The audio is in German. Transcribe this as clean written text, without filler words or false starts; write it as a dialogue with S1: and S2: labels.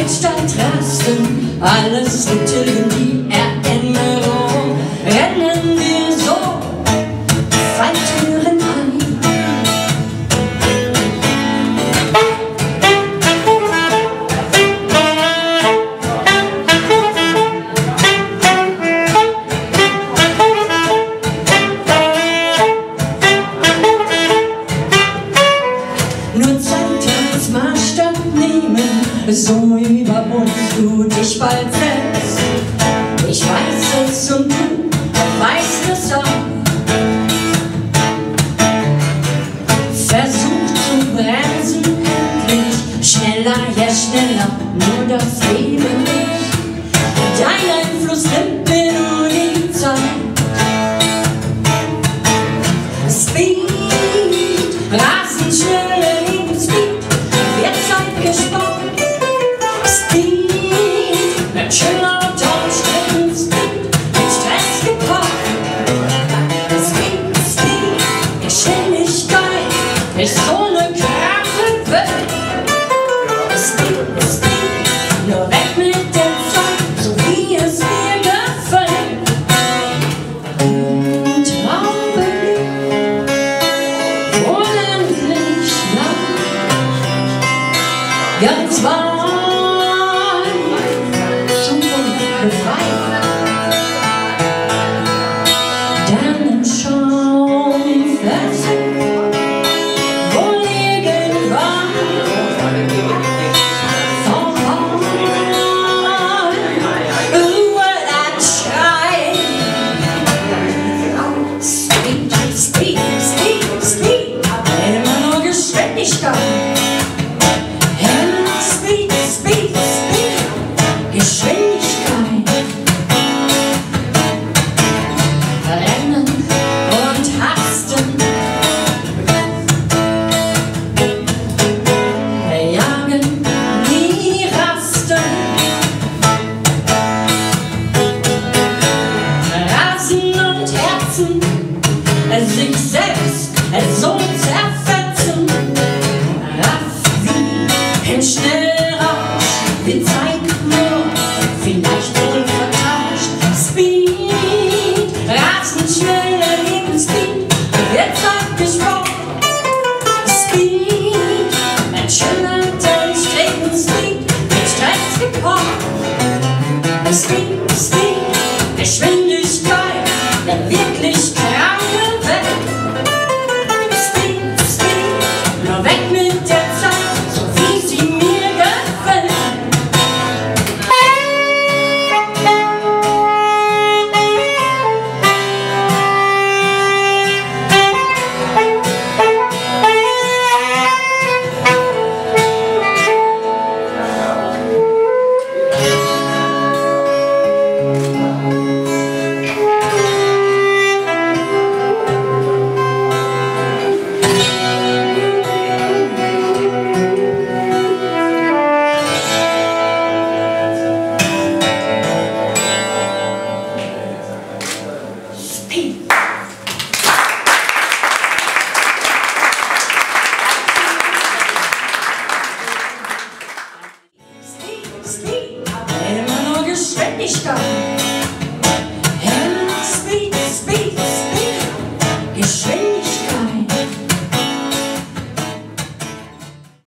S1: Zeit statt Rasten, alles liegt in die Erinnerung. Rennen wir so Falltüren ein. Nur Zeit als Maßstab nehmen, so über uns du dich bald setzt. Ich weiß es und du weißt es auch. Versuch zu bremsen, endlich schneller, ja schneller, nur das Leben nicht. Dein Einfluss nimmt mir nur die Zeit. Speed, rasend schnelle Lebensspeed, wird Zeit gespart. Speed, mit schöner und anstrengend Speed, mit Stress gepaart. Speed, Speed, Geschwindigkeit, ist so eine kranke Welt. Speed, Speed, nur weg mit der Zeit, so wie es mir gefällt. Traurig, unendlich lang, ganz warm, zum Mund befreit. Dann im Schaum versinkt, wohl irgendwann vorbei. What I try. Speed, Speed, Speed, Speed, immer nur Geschwindigkeit. Speed, Speed, Speed, Geschwindigkeit. Rennen und hasten, jagen, nie rasten. Rasen und Herzen, sich selbst so zerfetzen. Raff wie im Schnellrausch, wir zeigen nur, vielleicht wohl vertauscht. Speed, rasend schneller Lebensspeed, wird Zeit gespart. Speed, mit schöner anstrengend Speed, mit Stress gepaart. Speed, Speed, Geschwindigkeit, der wirklich kranke Welt. Speed, Speed, nur weg mit der Zeit, so wie sie mir gefällt. Speed.